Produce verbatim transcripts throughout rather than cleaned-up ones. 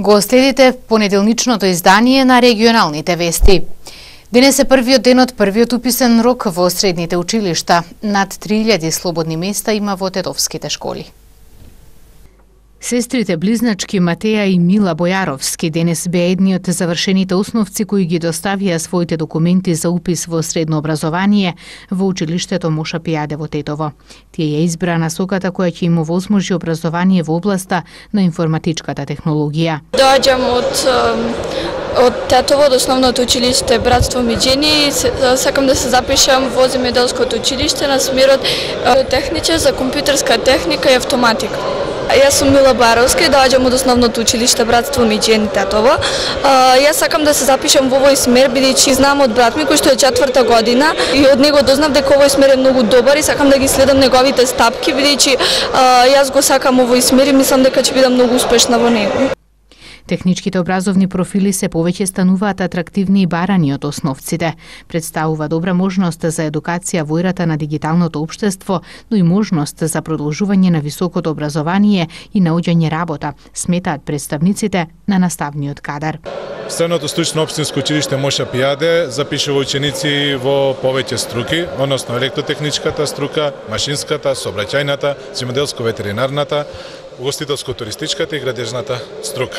Го следите понеделничното издание на регионалните вести. Денес е првиот ден од првиот уписен рок во средните училишта. Над три илјади слободни места има во тетовските школи. Сестрите близначки Матеја и Мила Бојаровски денес беа едни од завршените основци кои ги доставија своите документи за упис во средно образование во училиштето Моша Пијаде во Тетово. Тие ја избраа насоката која ќе им овозможи образование во областа на информатичката технологија. Доаѓам од од Тетово од основното училиште Братство Миџени и сакам да се запишам во земјоделското училиште на смерот техничар за компјутерска техника и автоматика. Јас сум Мила Бојаровска и доаѓам од основното училиште Братство Миџени Тетово. Јас сакам да се запишам во овој смер бидејќи знам од брат ми кој што е четврта година и од него дознав дека овој смер е многу добар и сакам да ги следам неговите стапки бидејќи јас го сакам овој смер и мислам дека ќе бидам многу успешна во него. Техничките образовни профили се повеќе стануваат атрактивни и барани од основците. Представува добра можност за едукација во ерата на дигиталното општество, но и можност за продолжување на високото образование и наоѓање работа, сметаат представниците на наставниот кадар. Средното стручно општинско училиште Моша Пијаде запишува ученици во повеќе струки, односно електротехничката струка, машинската, сообраќајната, земјоделско-ветеринарната, угостителско-туристичката и градежната струка.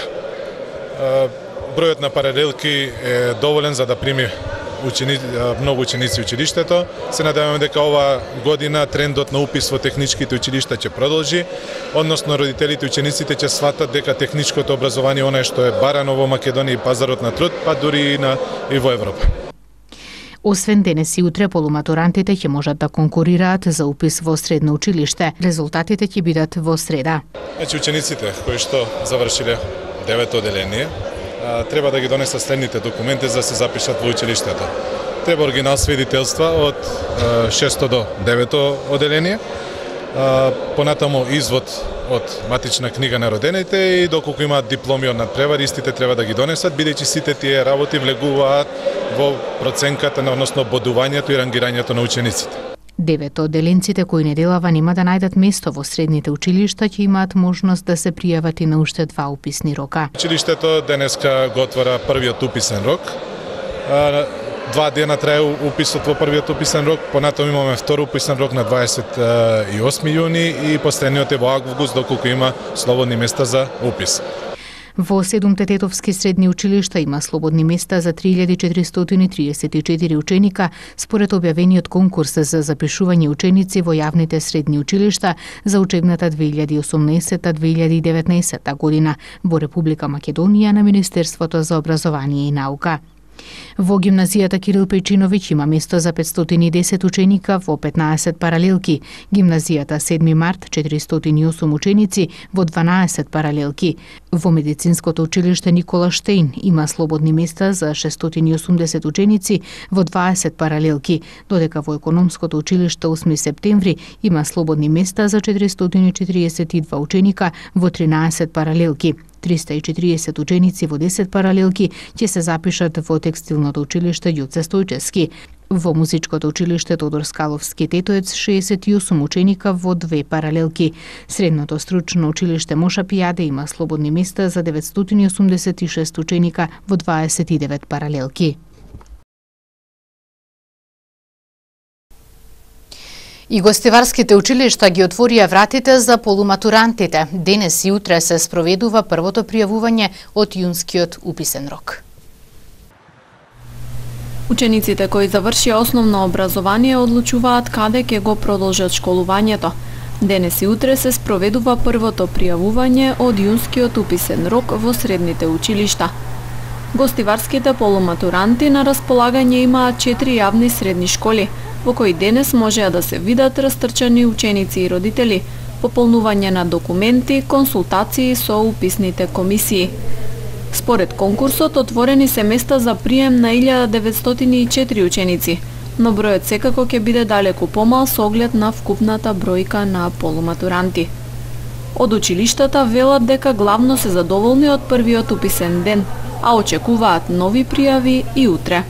Бројот на паралелки е доволен за да прими учени, многу ученици училиштето. Се надеваме дека ова година трендот на упис во техничките училишта ќе продолжи, односно родителите и учениците ќе сватат дека техничкото образование она што е барано во Македонија и пазарот на труд, па дури и, на, и во Европа. Освен денес и утре, полуматурантите ќе можат да конкурираат за упис во средно училиште. Резултатите ќе бидат во среда. Значи, учениците кои што завршиле девето оделение треба да ги донесат следните документи за да се запишат во училиштето. Треба оригинал свидетелства од шесто до девето оделение, понатаму извод од матична книга на родените и доколку имаат дипломи од надпревари, истите треба да ги донесат, бидејќи сите тие работи влегуваат во проценката, односно бодувањето и рангирањето на учениците. Девето оделенците кои неделава нема да најдат место во средните училишта ќе имаат можност да се пријават и на уште два уписни рока. Училиштето денеска го отвора првиот уписен рок. Два дена трае уписот во првиот уписен рок, понатаму имаме втор уписен рок на дваесет и осми јуни и последниот е во август доколку има слободни места за упис. Во седумте тетовски средни училишта има слободни места за три илјади четиристотини триесет и четири ученика, според објавениот конкурс за запишување ученици во јавните средни училишта за учебната две илјади и осумнаесетта две илјади и деветнаесетта година во Република Македонија на Министерството за образование и наука. Во гимназијата Кирил Пејчиновиќ има место за петстотини и десет ученика во петнаесет паралелки, гимназијата седми март четиристотини и осум ученици во дванаесет паралелки. Во медицинското училиште Никола Штејн има слободни места за шестстотини и осумдесет ученици во дваесет паралелки, додека во економското училиште осми септември има слободни места за четиристотини и четириесет и два ученика во тринаесет паралелки. триста и четириесет ученици во десет паралелки ќе се запишат во текстилното училиште Ѓуце Стојчевски. Во музичкото училиште Тодор Скаловски Тетоец шеесет и осум ученика во две паралелки. Средното стручно училиште Моша Пијаде има слободни места за деветстотини и осумдесет и шест ученика во дваесет и девет паралелки. И гостиварските училишта ги отворија вратите за полуматурантите. Денес и утре се спроведува првото пријавување од јунскиот уписен рок. Учениците кои завршија основно образование одлучуваат каде ќе го продолжат школувањето. Денес и утре се спроведува првото пријавување од јунскиот уписен рок во средните училишта. Гостиварските полуматуранти на располагање имаат четири јавни средни школи, во кои денес можеа да се видат растрчани ученици и родители, пополнување на документи, консултации со уписните комисии. Според конкурсот, отворени се места за прием на илјада деветстотини и четири ученици, но бројот секако ќе биде далеку помал со оглед на вкупната бројка на полуматуранти. Од училиштата велат дека главно се задоволни од првиот уписен ден, а очекуваат нови пријави и утре.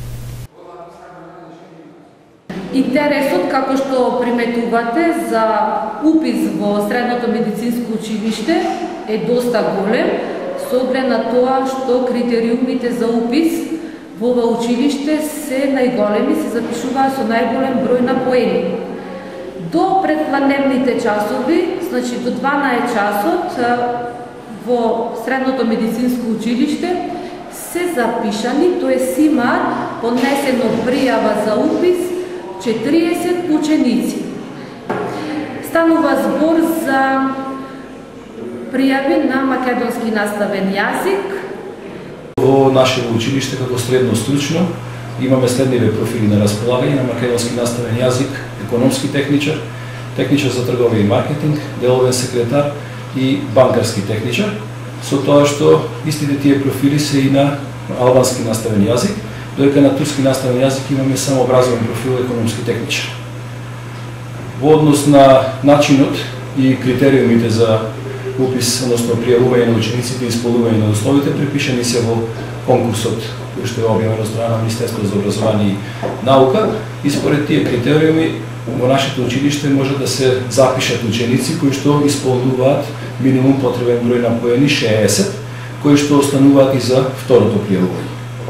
Интересот, како што приметувате, за упис во средното медицинско училиште е доста голем, со оглед на тоа што критериумите за упис во ова училиште се најголеми, се запишуваат со најголем број на поени. До предпладневните часови, значи до дванаесет часот, во средното медицинско училиште се запишани, тоест имаат поднесено пријава за упис четириесет ученици. Станува збор за пријави на македонски наставен јазик. Во нашето училиште како средно стручно имаме следниве профили на располагање: на македонски наставен јазик, економски техничар, техничар за трговија и маркетинг, деловен секретар и банкарски техничар, со тоа што истите тие профили се и на албански наставен јазик, додека на турски наставен јазик имаме само образовен профил економски техничар. Во однос на начинот и критериумите за упис, односно пријавување на учениците и исполнување на условите, препишани се во конкурсот кој што е објавен од страна на Министерството за образование и наука, и според тие критериуми во нашето училиште може да се запишат ученици кои што исполнуваат минимум потребен број на поени шеесет, кои што остануваат и за второто пријавување.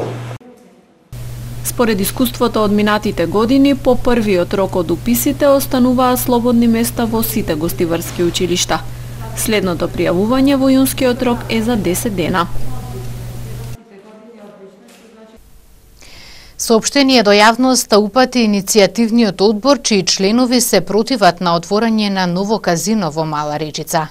Според искуството од минатите години, по првиот рок од уписите остануваа слободни места во сите гостиварски училишта. Следното пријавување во јунскиот рок е за десет дена. Соопштение до јавноста упати иницијативниот одбор, чии членови се противат на отворање на ново казино во Мала Речица.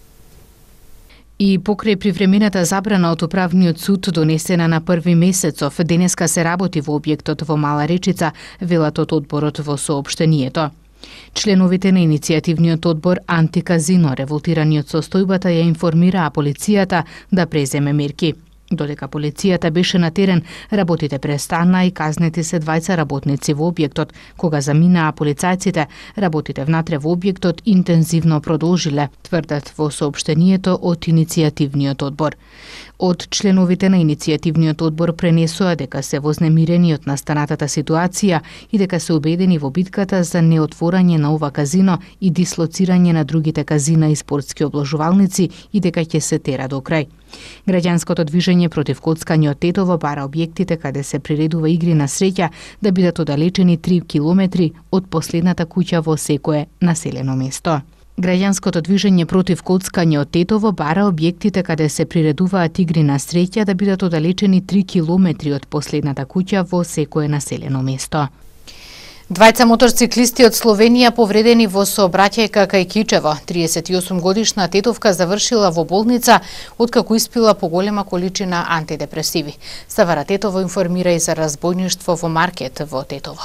И покрај привремената забрана од управниот суд донесена на први месецов, денеска се работи во објектот во Мала Речица, велат од одборот во соопштението. Членовите на иницијативниот одбор Антиказино, револтирани од состојбата, ја информираа полицијата да преземе мерки. Додека полицијата беше на терен, работите престана и казнети се двајца работници во објектот. Кога заминаа полицајците, работите внатре во објектот интензивно продолжиле, тврдат во соопштението од иницијативниот одбор. Од членовите на иницијативниот одбор пренесоа дека се вознемирени од настанатата ситуација и дека се убедени во битката за неотворање на ова казино и дислоцирање на другите казина и спортски обложувалници и дека ќе се тера до крај. Граѓанското движење против коцкање од Тетово бара објектите каде се приредува игри на среќа да бидат оддалечени три километри од последната куќа во секое населено место. Граѓанското движење против коцкање од Тетово бара објектите каде се приредуваат игри на среќа да бидат оддалечени три километри од последната куќа во секое населено место. Двајца моторциклисти од Словенија повредени во сообраќајка кај Кичево. триесет и осум годишна тетовка завршила во болница откако испила поголема количина антидепресиви. Ставара Тетово информира и за разбойништво во маркет во Тетово.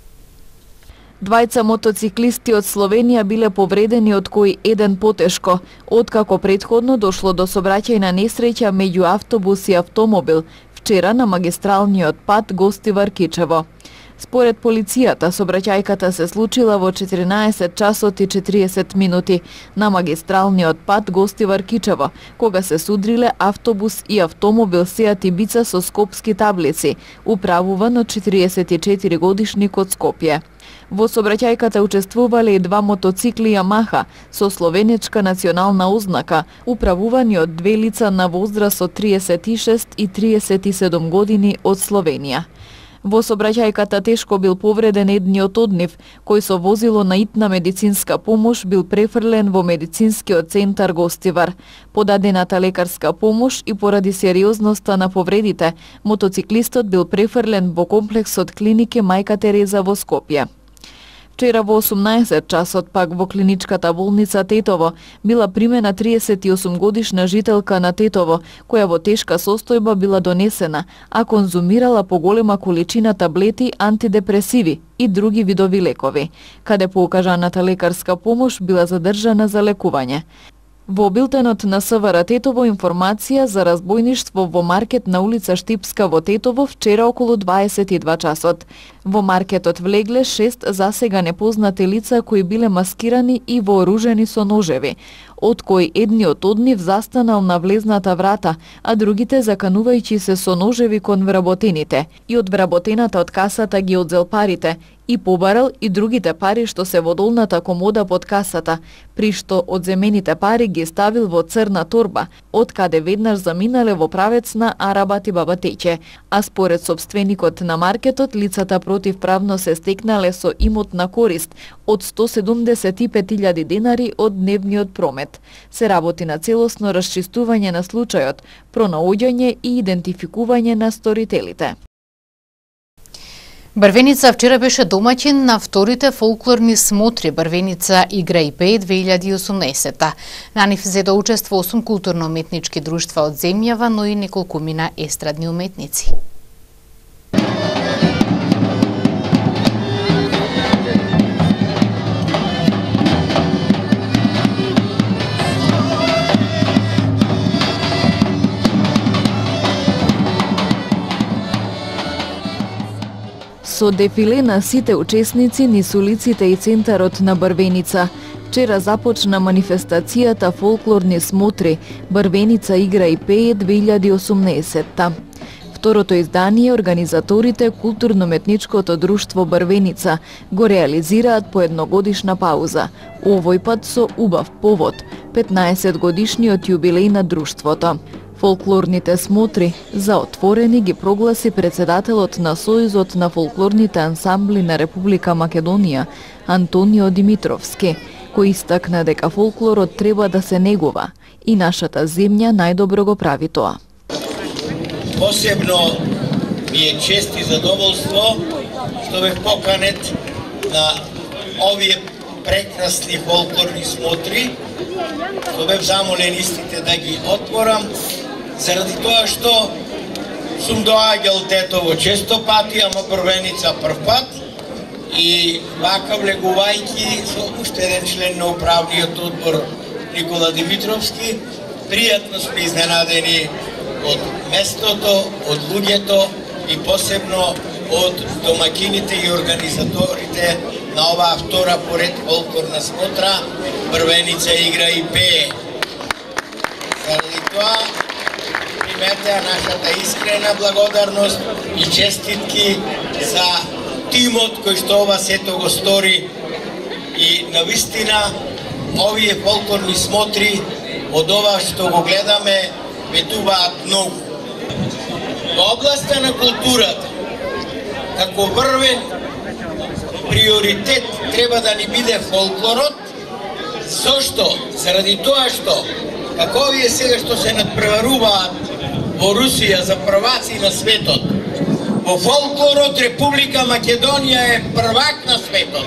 Двајца мотоциклисти од Словенија биле повредени, од кои еден потешко, откако претходно дошло до сообраќајна несреќа меѓу автобус и автомобил вчера на магистралниот пат Гостивар Кичево. Според полицијата, сообраќајката се случила во четиринаесет часот и четириесет минути на магистралниот пат Гостивар Кичево, кога се судриле автобус и автомобил Сеат Ибица со скопски таблици, управуван од четириесет и четири годишник од Скопје. Во сообраќајката учествувале и два мотоцикли Ямаха со словенечка национална ознака, управувани од две лица на возраст од триесет и шест и триесет и седум години од Словенија. Во сообраќајката тешко бил повреден едниот од нив, кој со возило на итна медицинска помош бил префрлен во медицинскиот центар Гостивар. По дадената лекарска помош и поради сериозноста на повредите, мотоциклистот бил префрлен во комплексот клиники Мајка Тереза во Скопје. Вчера во осумнаесет часот пак во клиничката болница Тетово била примена триесет и осум годишна жителка на Тетово, која во тешка состојба била донесена, а конзумирала поголема количина таблети антидепресиви и други видови лекови, каде по укажаната лекарска помош била задржана за лекување. Во билтенот на СВР Тетово информација за разбойништво во маркет на улица Штипска во Тетово вчера околу дваесет и два часот. Во маркетот влегле шест засега непознати лица кои биле маскирани и вооружени со ножеви, од кои едниот од нив застанал на влезната врата, а другите заканувајќи се со ножеви кон вработените и од вработената од касата ги одзел парите и побарал и другите пари што се во долната комода под касата, при што одземените пари ги ставил во црна торба, од каде веднаш заминале во правец на Арабат и Бабатеќе, а според собственикот на маркетот, лицата противправно се стекнале со имот на корист од сто седумдесет и пет илјади денари од дневниот промет. Се работи на целосно расчистување на случајот, пронаоѓање и идентификување на сторителите. Брвеница вчера беше домаќин на вторите фолклорни смотри Брвеница игра и пее две илјади и осумнаесетта. На нив зеда учество осум културно-уметнички друштва од земјава, но и неколкумина естрадни уметници. Со дефиле на сите учесници низ улиците и центарот на Брвеница, вчера започна манифестацијата фолклорни смотри Брвеница игра и пее две илјади и осумнаесетта. Второто издание организаторите Културно-уметничкото друштво Брвеница го реализираат по едногодишна пауза, овој пат со убав повод – петнаесет годишниот јубилеј на друштвото. Фолклорните смотри за отворени ги прогласи председателот на Сојузот на фолклорните ансамбли на Република Македонија, Антонио Димитровски, кој истакна дека фолклорот треба да се негува и нашата земја најдобро го прави тоа. Посебно ми е чест и задоволство што бев поканет на овие прекрасни фолклорни смотри, што бев замолен истите да ги отворам, заради тоа што сум доаѓал Тетово често пати, ама Брвеница прв пат, и вака влегувајќи со уште еден член на управниот одбор Никола Димитровски, пријатно сме изненадени од местото, од луѓето и посебно од домакините и организаторите на оваа втора поред фолклорна смотра Брвеница игра и пее. Заради тоа приметеа нашата искрена благодарност и честитки за тимот кој што ова сето го стори, и навистина овие фолклорни смотри од ова што го гледаме ветуваат многу. Во областа на културата, како врвен приоритет треба да ни биде фолклорот. Зошто? Заради тоа што како овие сега што се надпреваруваат во Русија за прваци на светот, во фолклорот Република Македонија е првак на светот.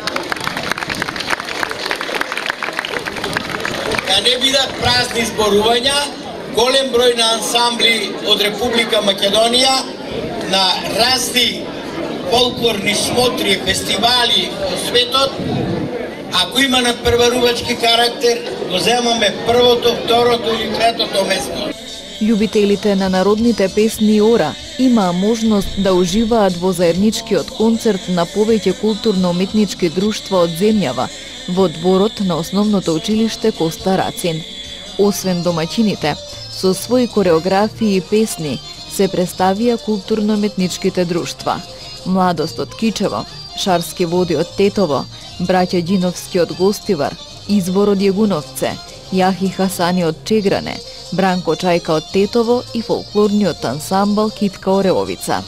Да не бидат празни зборувања, голем број на ансамбли од Република Македонија на разни фолклорни смотри, фестивали во светот, ако има надпреварувачки карактер, го земаме првото, второто или третото место. Љубителите на народните песни и ора имаа можност да уживаат во заедничкиот концерт на повеќе културно-уметнички друштва од земјава во дворот на основното училиште Коста Рацин. Освен домаќините, со своји кореографии и песни се представија културно-уметничките друштва. Младост од Кичево, Шарски води од Тетово, Браќа Ѓиновски од Гостивар, Извор од Јегуновце, Јахи Хасани од Чегране, Бранко Чајка од Тетово и фолклорниот ансамбл Китка Ореовица.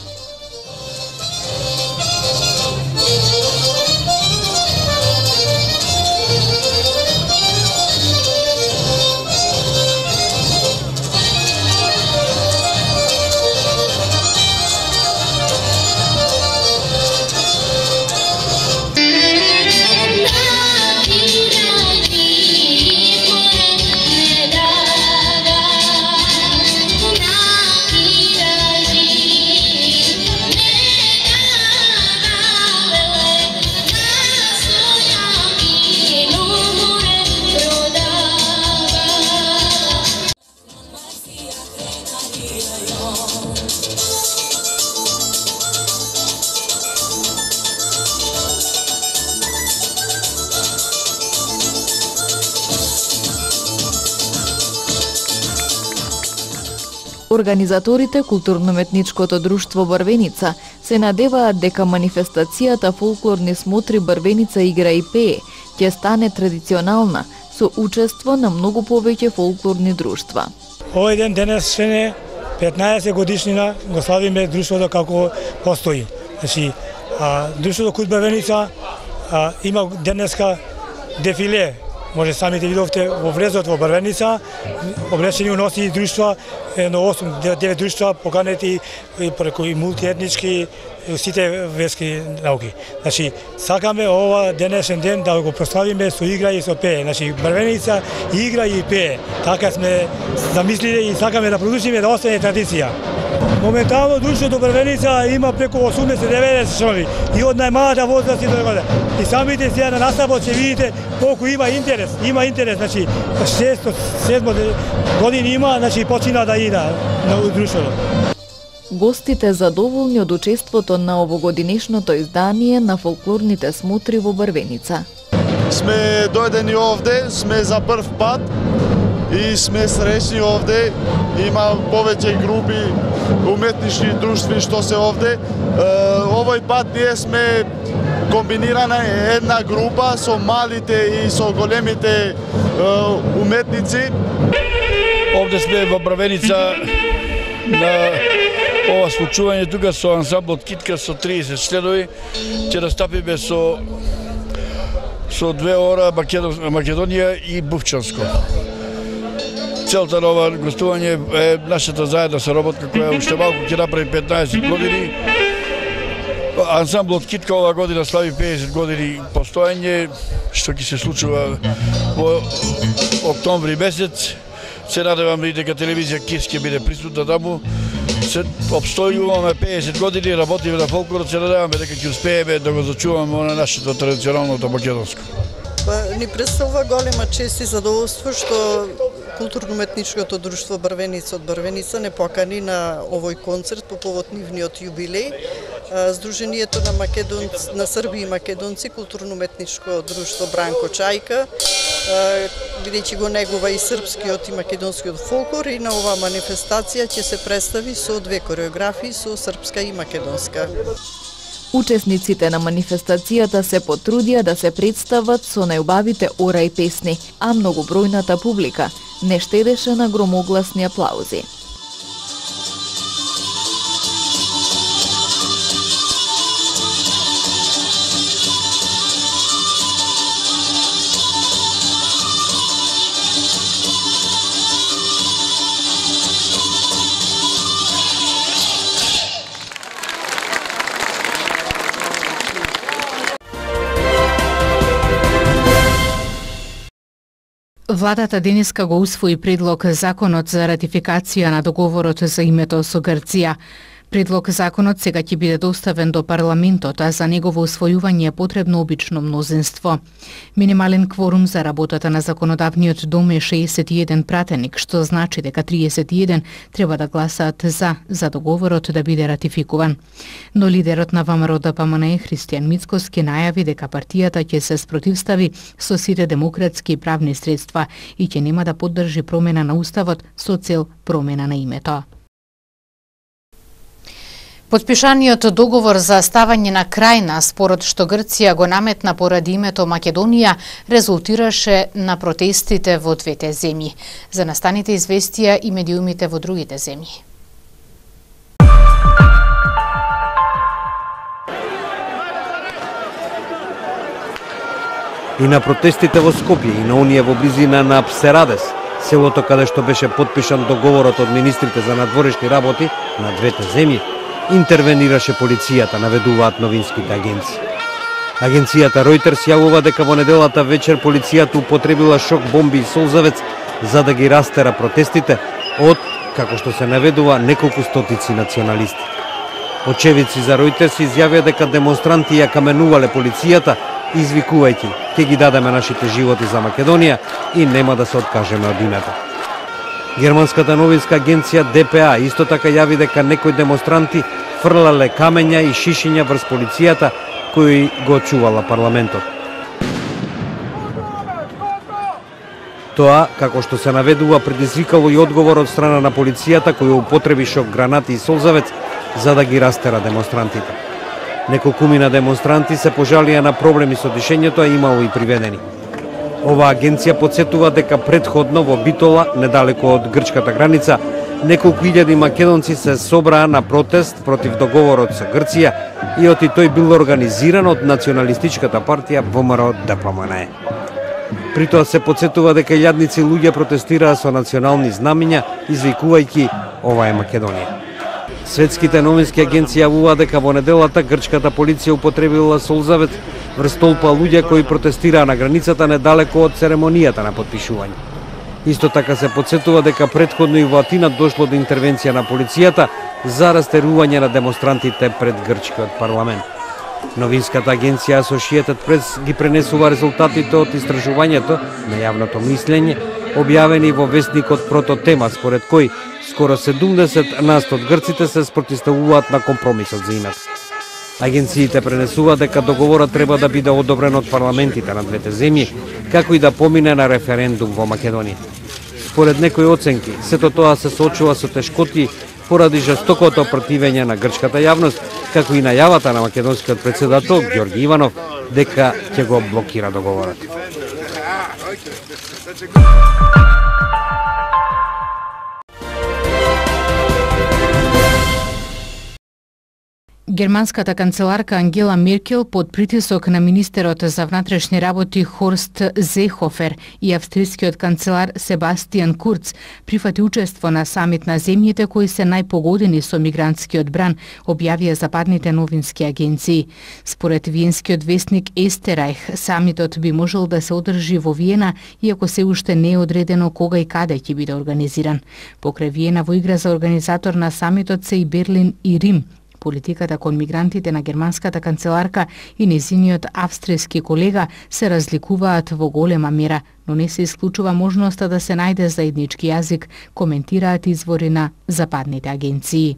Организаторите Културно-уметничкото друштво Брвеница се надеваат дека манифестацијата Фолклорни смотри Брвеница игра и пее ќе стане традиционална со учество на многу повеќе фолклорни друштва. Овој ден денес е петнаесет годишнина го славиме друштвото како постои. Значи, а, друштвото Кут Брвеница а, има денеска дефиле. Може самите видовте во влезот во Брвеница, облечени уноси друштва, едно осум девет друштва поканети преку и мултиетнички сите верски науки. Значи, сакаме ова денешен ден да го прославиме со игра и со пее. Значи, Брвеница игра и пее. Така сме замислили и сакаме да продолжиме да остане традиција. Моментално друштвото Брвеница има преку осумдесет деветдесет членови и од најмалата возраст и до година. И самите сега на наставот ќе видите колку има интерес. Има интерес, значи шест седем години има, значи почина да иде на друштвото. Гостите задоволни од учеството на овогодинешното издание на фолклорните смотри во Брвеница. Сме дојдени овде, сме за прв пат и сме среќни овде. Има повеќе групи уметнички друштви што се овде. Овој пат ние сме комбинирана една група со малите и со големите уметници. Овде сме во Брвеница на ова случување тука со ансамблот Китка со триесет членови. Ќе настапиме со со две ора Македонија и Бувчанско. Целта на ова гостување е нашата заедна соработка која уште малку ќе направи петнаесет години. Ансамблот Китка ова година слави педесет години постоење, што ќе се случува во октомври месец. Се надевам и дека телевизија КИС ќе биде присутна таму. Се обстојуваме педесет години, работиме на фолклорот, се надеваме дека ќе успееме да го зачуваме на нашето традиционалното македонско. Ни представува голема чест и задоволство што Културно-уметничкото друштво Брвеница од Брвеница не покани на овој концерт по повод нивниот јубилеј. Сдруженијето на македонци, на срби и македонци, Културно-уметничко друштво Бранко Чајка, бидејќи го негува и српскиот и македонскиот фолклор, и на оваа манифестација ќе се представи со две кореографии, со српска и македонска. Учесниците на манифестацијата се потрудија да се представат со најубавите ора и песни, а многобројната публика не штедеше на громогласни аплаузи. Владата денеска го усвои предлог законот за ратификација на договорот за името со Грција. Предлог законот сега ќе биде доставен до парламентот, а за негово усвојување е потребно обично мнозинство. Минимален кворум за работата на законодавниот дом е шеесет и еден пратеник, што значи дека триесет и еден треба да гласаат за за договорот да биде ратификуван. Но лидерот на ВМРО Д П М Н Христијан Мицкоски најави дека партијата ќе се спротивстави со сите демократски и правни средства и ќе нема да поддржи промена на уставот со цел промена на името. Подпишаниот договор за ставање на крај на спорот што Грција го наметна поради името Македонија резултираше на протестите во двете земји. За настаните известија и медиумите во другите земји. И на протестите во Скопје и на оние во близина на Псерадес, селото каде што беше подпишан договорот од министрите за надворешни работи на двете земји, интервенираше полицијата, наведуваат новинските агенции. Агенцијата Reuters јавува дека во неделата вечер полицијата употребила шок бомби и солзавец за да ги растера протестите од, како што се наведува, неколку стотици националисти. Очевидци за Reuters изјавија дека демонстранти ја каменувале полицијата, извикувајќи: "Ќе ги дадеме нашите животи за Македонија и нема да се откажеме од името." Германската новинска агенција Д П А исто така јави дека некои демонстранти фрлале камења и шишиња врз полицијата кои го чувала парламентот. Тоа, како што се наведува, предизвикало и одговор од страна на полицијата која употреби шок гранати и солзавец за да ги растера демонстрантите. Неколкумина демонстранти се пожалија на проблеми со дишењето, а имало и приведени. Оваа агенција подсетува дека претходно во Битола, недалеко од грчката граница, неколку илјади македонци се собраа на протест против договорот со Грција и оти тој бил организиран од националистичката партија ВМРО Д П М Н Е. При тоа се подсетува дека илјадници луѓе протестираа со национални знамиња, извикувајќи "Ова е Македонија". Светските новински агенции јавуваат дека во неделата грчката полиција употребила солзавет врз толпа луѓе кои протестираа на границата недалеко од церемонијата на потпишување. Исто така се подсетува дека претходно и во Атина дошло до интервенција на полицијата за растерување на демонстрантите пред грчкиот парламент. Новинската агенција Associated Press ги пренесува резултатите од истражувањето на јавното мислење, објавени во вестникот Прототема, според кој скоро седумдесет насто од грците се спротивставуваат на компромисот за името. Агенциите пренесуваат дека договорот треба да биде одобрен од парламентите на двете земји, како и да помине на референдум во Македонија. Според некои оценки, сето тоа се соочува со тешкоти поради жестокото противење на грчката јавност, како и најавата на македонскиот претседател Ѓорги Иванов дека ќе го блокира договорот. Германската канцеларка Ангела Меркел под притисок на министерот за внатрешни работи Хорст Зехофер и австрискиот канцелар Себастијан Курц прифати учество на самит на земјите кои се најпогодени со мигрантскиот бран, објавија западните новински агенции. Според виенскиот вестник Естерајх, самитот би можел да се одржи во Виена, иако се уште не е одредено кога и каде ќе биде организиран. Покрај Виена во игра за организатор на самитот се и Берлин и Рим. Политиката кон мигрантите на германската канцеларка и незиниот австријски колега се разликуваат во голема мера, но не се исклучува можноста да се најде заеднички јазик, коментираат извори на западните агенции.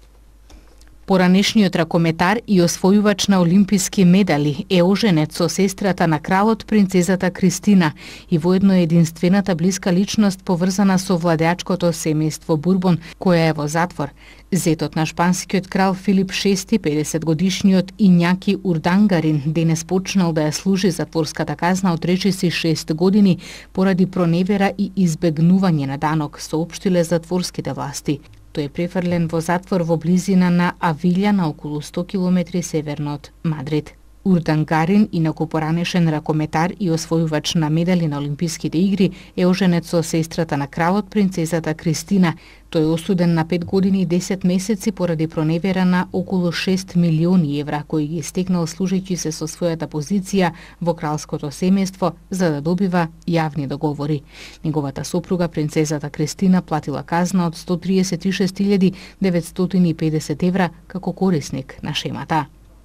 Поранешниот ракометар и освојувач на олимписки медали е оженет со сестрата на кралот принцезата Кристина и воедно е единствената блиска личност поврзана со владеачкото семејство Бурбон, која е во затвор. Зетот на шпанскиот крал Филип шести, педесет годишниот Ињаки Урдангарин, денес почнал да ја служи затворската казна од речиси шест години поради проневера и избегнување на данок, соопштиле затворските власти. Тој е префрлен во затвор во близина на Авилја на околу сто километри северно од Мадрид. Урдангарин, инаку поранешен ракометар и освојувач на медали на Олимписките игри, е оженет со сестрата на кралот принцезата Кристина. Тој е осуден на пет години и десет месеци поради проневера на околу шест милиони евра, кои ги стекнал служејќи се со својата позиција во кралското семејство за да добива јавни договори. Неговата сопруга принцезата Кристина платила казна од сто триесет и шест илјади деветстотини и педесет евра како корисник на шемата.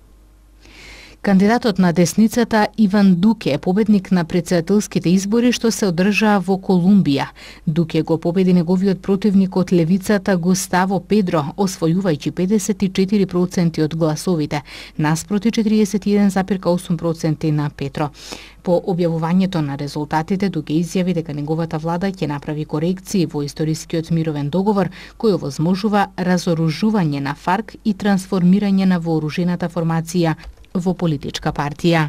Кандидатот на десницата Иван Дуке е победник на претседателските избори што се одржаа во Колумбија. Дуке го победи неговиот противник од левицата Густаво Педро, освојувајќи педесет и четири проценти од гласовите, наспроти четириесет и еден зарез осум проценти на Петро. По објавувањето на резултатите, Дуке изјави дека неговата влада ќе направи корекции во историскиот мировен договор кој овозможува разоружување на ФАРК и трансформирање на вооружената формација во политичка партија.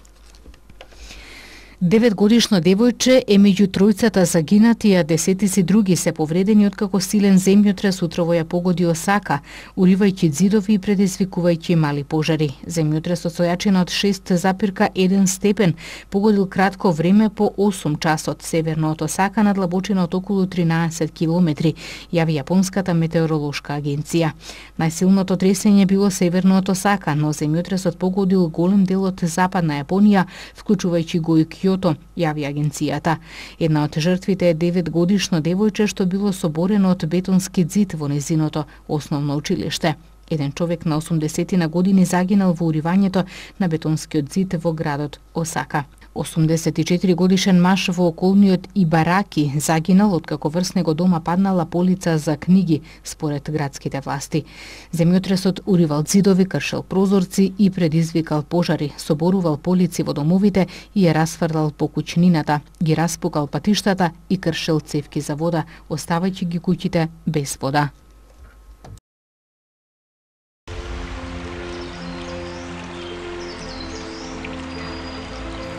Деветгодишно девојче е меѓу тројцата загинати, а десетици други се повредени откако силен земјотрес утрово ја погоди Осака, уривајќи ѕидови и предизвикувајќи мали пожари. Земјотресот со јачина од шест зарез еден степен погодил кратко време по осум часот северно од Осака на длабочина од околу тринаесет километри, јави јапонската метеоролошка агенција. Најсилното тресење било северно од Осака, но земјотресот погодил голем дел од западна Јапонија, вклучувајќи го и Кјото, јави агенцијата. Една од жртвите е деветгодишно девојче што било соборено од бетонски ѕид во незиното основно училиште. Еден човек на осумдесетина години загинал во уривањето на бетонскиот ѕид во градот Осака. осумдесет и четири годишен маж во околниот Ибараки загинал откако врз него дома паднала полица за книги, според градските власти. Земјотресот уривал ѕидови, кршел прозорци и предизвикал пожари, соборувал полици во домовите и ја расфрлал по куќнината, ги распукал патиштата и кршел цевки за вода, оставајќи ги куќите без вода.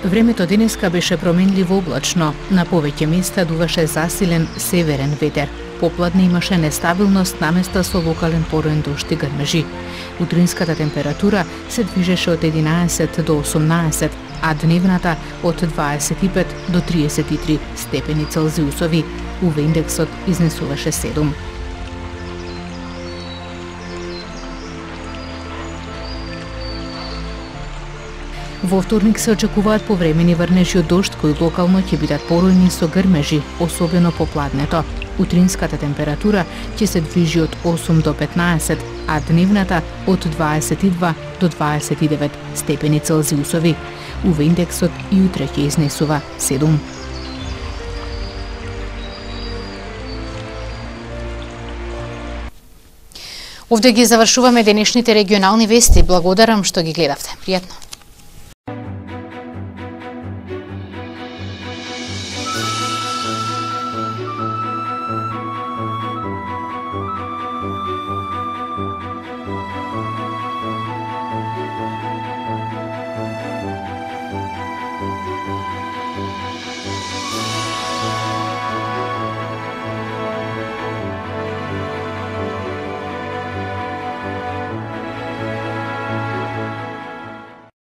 Времето денеска беше променливо облачно. На повеќе места дуваше засилен северен ветер. Попладне имаше нестабилност наместа со локален пороен дожд и грмежи. Утринската температура се движеше од единаесет до осумнаесет, а дневната од дваесет и пет до триесет и три степени Целзиусови. ю ви индексот изнесуваше седум. Во вторник се очекуваат повремени врнежи од дожд кои локално ќе бидат поројни со грмежи, особено попладнето. Утринската температура ќе се движи од осум до петнаесет, а дневната од дваесет и два до дваесет и девет степени Целзиусови. ю ви индексот и утре ќе изнесува седум. Овде ги завршуваме денешните регионални вести. Благодарам што ги гледавте. Пријатно.